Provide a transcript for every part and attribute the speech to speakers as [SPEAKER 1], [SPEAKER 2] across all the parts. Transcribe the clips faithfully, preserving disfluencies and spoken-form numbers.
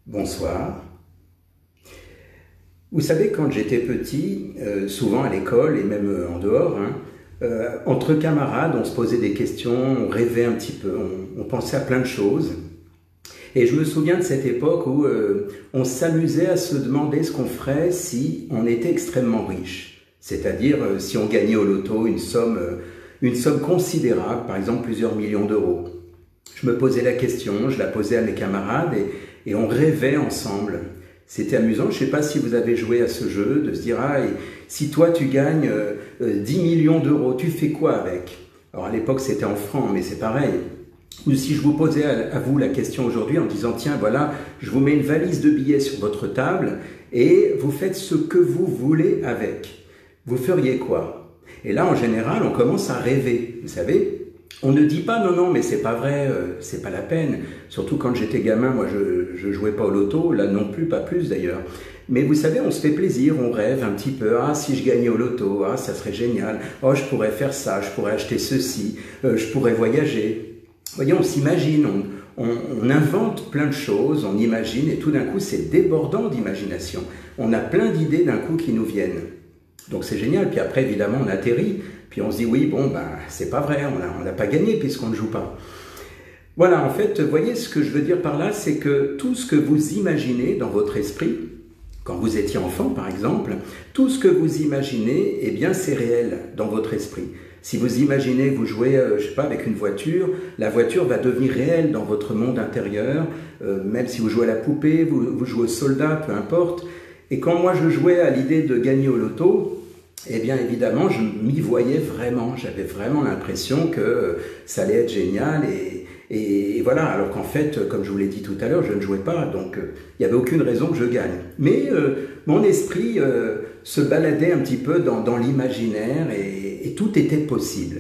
[SPEAKER 1] Bonsoir. Vous savez, quand j'étais petit, euh, souvent à l'école et même euh, en dehors, hein, euh, entre camarades, on se posait des questions, on rêvait un petit peu, on, on pensait à plein de choses. Et je me souviens de cette époque où euh, on s'amusait à se demander ce qu'on ferait si on était extrêmement riche. C'est-à-dire euh, si on gagnait au loto une somme, euh, une somme considérable, par exemple plusieurs millions d'euros. Je me posais la question, je la posais à mes camarades et, et on rêvait ensemble. C'était amusant, je ne sais pas si vous avez joué à ce jeu, de se dire « Ah, et si toi tu gagnes euh, euh, dix millions d'euros, tu fais quoi avec ?» Alors à l'époque c'était en francs, mais c'est pareil. Ou si je vous posais à, à vous la question aujourd'hui en disant « Tiens, voilà, je vous mets une valise de billets sur votre table et vous faites ce que vous voulez avec. » Vous feriez quoi? Et là, en général, on commence à rêver, vous savez. On ne dit pas « Non, non, mais c'est pas vrai, euh, c'est pas la peine. » Surtout quand j'étais gamin, moi je, je jouais pas au loto, là non plus, pas plus d'ailleurs. Mais vous savez, on se fait plaisir, on rêve un petit peu. « Ah, si je gagnais au loto, ah, ça serait génial. Oh, je pourrais faire ça, je pourrais acheter ceci, euh, je pourrais voyager. » Vous voyez, on s'imagine, on, on, on invente plein de choses, on imagine, et tout d'un coup, c'est débordant d'imagination. On a plein d'idées d'un coup qui nous viennent. Donc c'est génial, puis après, évidemment, on atterrit, puis on se dit, oui, bon, ben, c'est pas vrai, on n'a pas gagné puisqu'on ne joue pas. Voilà, en fait, vous voyez, ce que je veux dire par là, c'est que tout ce que vous imaginez dans votre esprit, quand vous étiez enfant, par exemple, tout ce que vous imaginez, eh bien, c'est réel dans votre esprit. Si vous imaginez, vous jouez, euh, je sais pas, avec une voiture, la voiture va devenir réelle dans votre monde intérieur, euh, même si vous jouez à la poupée, vous, vous jouez au soldat, peu importe. Et quand moi je jouais à l'idée de gagner au loto, eh bien évidemment, je m'y voyais vraiment. J'avais vraiment l'impression que ça allait être génial et, et, et voilà. Alors qu'en fait, comme je vous l'ai dit tout à l'heure, je ne jouais pas, donc il euh, n'y avait aucune raison que je gagne. Mais euh, mon esprit euh, se baladait un petit peu dans, dans l'imaginaire et, et tout était possible.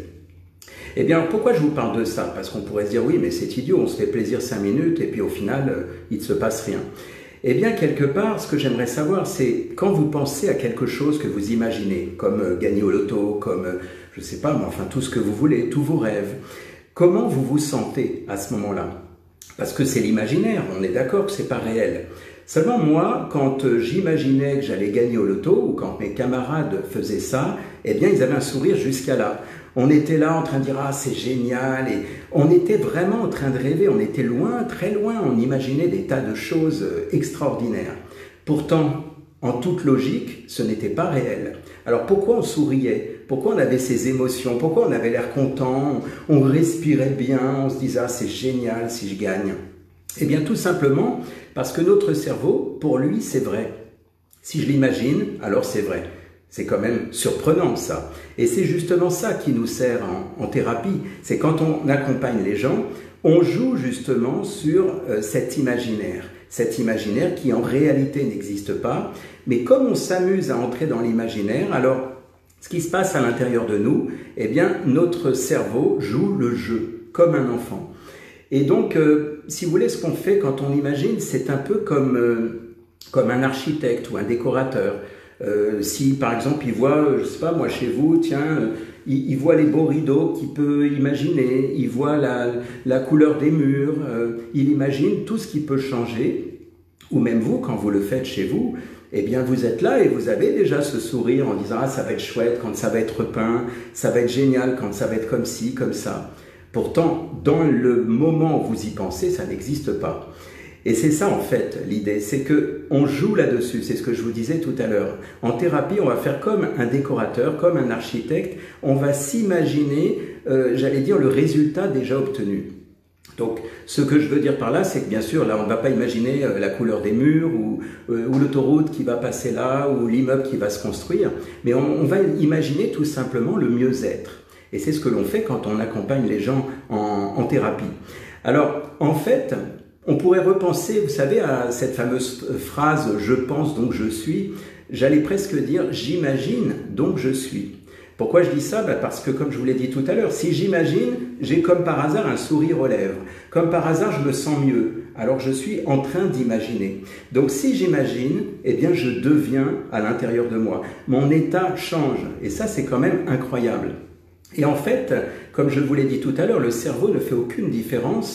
[SPEAKER 1] Eh bien, pourquoi je vous parle de ça? Parce qu'on pourrait se dire, oui, mais c'est idiot, on se fait plaisir cinq minutes et puis au final, euh, il ne se passe rien. Eh bien, quelque part, ce que j'aimerais savoir, c'est quand vous pensez à quelque chose que vous imaginez, comme euh, gagner au loto, comme, euh, je ne sais pas, mais enfin, tout ce que vous voulez, tous vos rêves, comment vous vous sentez à ce moment-là? Parce que c'est l'imaginaire, on est d'accord que ce n'est pas réel. Seulement, moi, quand euh, j'imaginais que j'allais gagner au loto, ou quand mes camarades faisaient ça, eh bien, ils avaient un sourire jusqu'à là. On était là en train de dire « Ah, c'est génial !» et on était vraiment en train de rêver, on était loin, très loin, on imaginait des tas de choses extraordinaires. Pourtant, en toute logique, ce n'était pas réel. Alors pourquoi on souriait? Pourquoi on avait ces émotions? Pourquoi on avait l'air content? On respirait bien, on se disait « Ah, c'est génial si je gagne !» Eh bien, tout simplement parce que notre cerveau, pour lui, c'est vrai. Si je l'imagine, alors c'est vrai. C'est quand même surprenant ça. Et c'est justement ça qui nous sert en, en thérapie. C'est quand on accompagne les gens, on joue justement sur euh, cet imaginaire. Cet imaginaire qui en réalité n'existe pas. Mais comme on s'amuse à entrer dans l'imaginaire, alors ce qui se passe à l'intérieur de nous, eh bien notre cerveau joue le jeu comme un enfant. Et donc, euh, si vous voulez, ce qu'on fait quand on imagine, c'est un peu comme, euh, comme un architecte ou un décorateur. Euh, si par exemple il voit, je sais pas moi chez vous, tiens, euh, il, il voit les beaux rideaux qu'il peut imaginer, il voit la, la couleur des murs, euh, il imagine tout ce qui peut changer, ou même vous, quand vous le faites chez vous, eh bien vous êtes là et vous avez déjà ce sourire en disant « Ah, ça va être chouette quand ça va être peint, ça va être génial quand ça va être comme ci, comme ça ». Pourtant, dans le moment où vous y pensez, ça n'existe pas. Et c'est ça en fait l'idée, c'est qu'on joue là-dessus, c'est ce que je vous disais tout à l'heure. En thérapie, on va faire comme un décorateur, comme un architecte, on va s'imaginer, euh, j'allais dire, le résultat déjà obtenu. Donc, ce que je veux dire par là, c'est que bien sûr, là, on ne va pas imaginer euh, la couleur des murs ou, euh, ou l'autoroute qui va passer là ou l'immeuble qui va se construire, mais on, on va imaginer tout simplement le mieux-être. Et c'est ce que l'on fait quand on accompagne les gens en, en thérapie. Alors, en fait, on pourrait repenser, vous savez, à cette fameuse phrase « je pense donc je suis ». J'allais presque dire « j'imagine donc je suis ». Pourquoi je dis ça? Ben parce que, comme je vous l'ai dit tout à l'heure, si j'imagine, j'ai comme par hasard un sourire aux lèvres. Comme par hasard, je me sens mieux. Alors, je suis en train d'imaginer. Donc, si j'imagine, eh bien, je deviens à l'intérieur de moi. Mon état change. Et ça, c'est quand même incroyable. Et en fait, comme je vous l'ai dit tout à l'heure, le cerveau ne fait aucune différence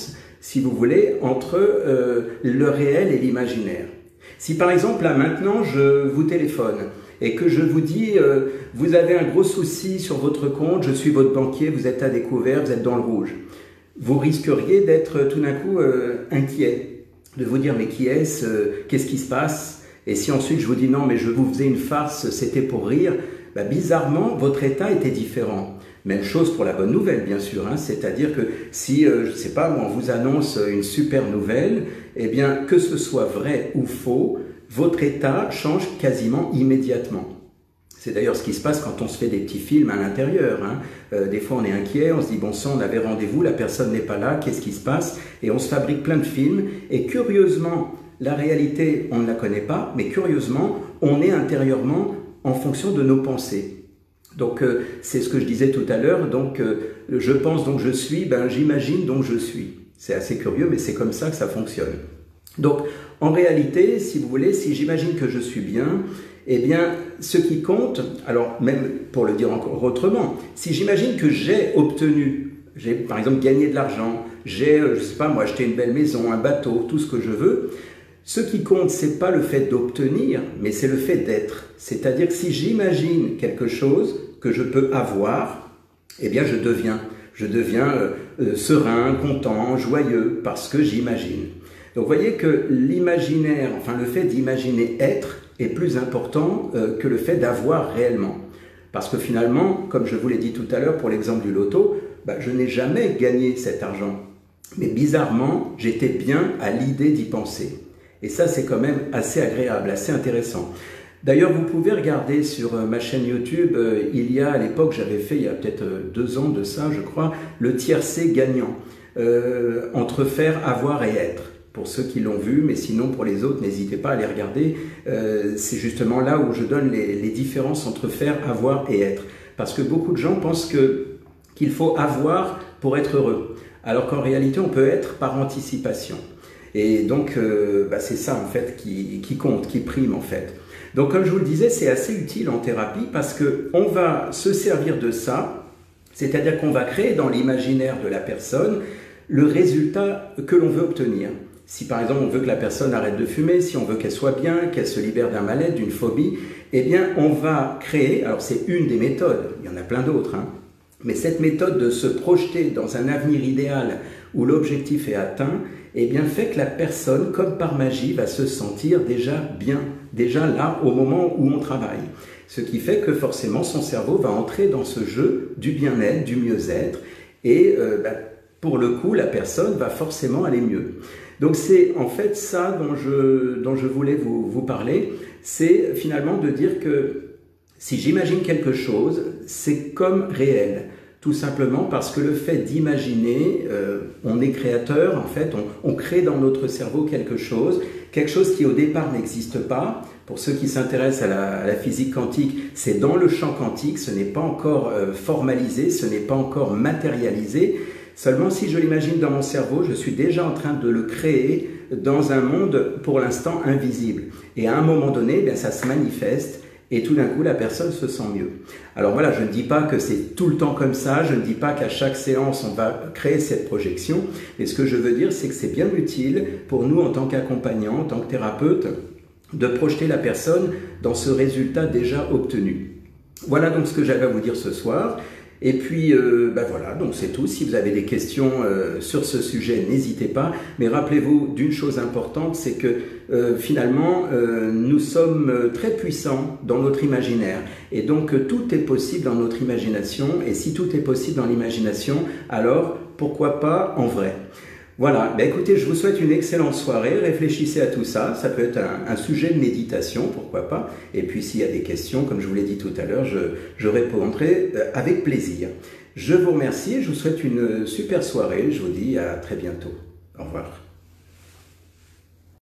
[SPEAKER 1] si vous voulez, entre euh, le réel et l'imaginaire. Si par exemple, là maintenant, je vous téléphone et que je vous dis euh, « vous avez un gros souci sur votre compte, je suis votre banquier, vous êtes à découvert, vous êtes dans le rouge », vous risqueriez d'être tout d'un coup euh, inquiet, de vous dire « mais qui est-ce euh, qu'est-ce qui se passe ?» Et si ensuite je vous dis « non, mais je vous faisais une farce, c'était pour rire », bah, bizarrement, votre état était différent. Même chose pour la bonne nouvelle, bien sûr, hein, c'est-à-dire que si, euh, je ne sais pas, on vous annonce une super nouvelle, eh bien, que ce soit vrai ou faux, votre état change quasiment immédiatement. C'est d'ailleurs ce qui se passe quand on se fait des petits films à l'intérieur. Hein. Euh, des fois, on est inquiet, on se dit « bon sang, on avait rendez-vous, la personne n'est pas là, qu'est-ce qui se passe ?» Et on se fabrique plein de films, et curieusement, la réalité, on ne la connaît pas, mais curieusement, on est intérieurement en fonction de nos pensées. Donc, euh, c'est ce que je disais tout à l'heure, donc euh, je pense donc je suis, ben j'imagine donc je suis. C'est assez curieux, mais c'est comme ça que ça fonctionne. Donc, en réalité, si vous voulez, si j'imagine que je suis bien, eh bien, ce qui compte, alors même pour le dire encore autrement, si j'imagine que j'ai obtenu, j'ai par exemple gagné de l'argent, j'ai, je sais pas moi, acheté une belle maison, un bateau, tout ce que je veux, ce qui compte, c'est pas le fait d'obtenir, mais c'est le fait d'être. C'est-à-dire que si j'imagine quelque chose que je peux avoir, eh bien je deviens. Je deviens euh, euh, serein, content, joyeux, parce que j'imagine. Donc vous voyez que l'imaginaire, enfin le fait d'imaginer être, est plus important euh, que le fait d'avoir réellement. Parce que finalement, comme je vous l'ai dit tout à l'heure pour l'exemple du loto, bah, je n'ai jamais gagné cet argent. Mais bizarrement, j'étais bien à l'idée d'y penser. Et ça, c'est quand même assez agréable, assez intéressant. D'ailleurs, vous pouvez regarder sur ma chaîne YouTube, euh, il y a à l'époque, j'avais fait il y a peut-être deux ans de ça, je crois, le tiercé gagnant, euh, entre faire, avoir et être. Pour ceux qui l'ont vu, mais sinon pour les autres, n'hésitez pas à les regarder. Euh, c'est justement là où je donne les, les différences entre faire, avoir et être. Parce que beaucoup de gens pensent que qu'il faut avoir pour être heureux, alors qu'en réalité, on peut être par anticipation. Et donc, euh, bah c'est ça en fait qui, qui compte, qui prime en fait. Donc comme je vous le disais, c'est assez utile en thérapie parce qu'on va se servir de ça, c'est-à-dire qu'on va créer dans l'imaginaire de la personne le résultat que l'on veut obtenir. Si par exemple on veut que la personne arrête de fumer, si on veut qu'elle soit bien, qu'elle se libère d'un mal-être, d'une phobie, eh bien on va créer, alors c'est une des méthodes, il y en a plein d'autres, hein, mais cette méthode de se projeter dans un avenir idéal où l'objectif est atteint, eh bien fait que la personne, comme par magie, va se sentir déjà bien, déjà là au moment où on travaille. Ce qui fait que forcément son cerveau va entrer dans ce jeu du bien-être, du mieux-être, et euh, bah, pour le coup la personne va forcément aller mieux. Donc c'est en fait ça dont je, dont je voulais vous, vous parler, c'est finalement de dire que si j'imagine quelque chose, c'est comme réel. Tout simplement parce que le fait d'imaginer, euh, on est créateur, en fait, on, on crée dans notre cerveau quelque chose, quelque chose qui au départ n'existe pas. Pour ceux qui s'intéressent à la, à la physique quantique, c'est dans le champ quantique, ce n'est pas encore euh, formalisé, ce n'est pas encore matérialisé. Seulement si je l'imagine dans mon cerveau, je suis déjà en train de le créer dans un monde pour l'instant invisible. Et à un moment donné, eh bien, ça se manifeste. Et tout d'un coup, la personne se sent mieux. Alors voilà, je ne dis pas que c'est tout le temps comme ça, je ne dis pas qu'à chaque séance, on va créer cette projection, mais ce que je veux dire, c'est que c'est bien utile pour nous, en tant qu'accompagnants, en tant que thérapeute, de projeter la personne dans ce résultat déjà obtenu. Voilà donc ce que j'avais à vous dire ce soir. Et puis, euh, ben voilà, donc c'est tout. Si vous avez des questions euh, sur ce sujet, n'hésitez pas. Mais rappelez-vous d'une chose importante, c'est que euh, finalement, euh, nous sommes très puissants dans notre imaginaire. Et donc, euh, tout est possible dans notre imagination. Et si tout est possible dans l'imagination, alors pourquoi pas en vrai ? Voilà, ben écoutez, je vous souhaite une excellente soirée, réfléchissez à tout ça, ça peut être un, un sujet de méditation, pourquoi pas, et puis s'il y a des questions, comme je vous l'ai dit tout à l'heure, je, je répondrai avec plaisir. Je vous remercie, je vous souhaite une super soirée, je vous dis à très bientôt. Au revoir.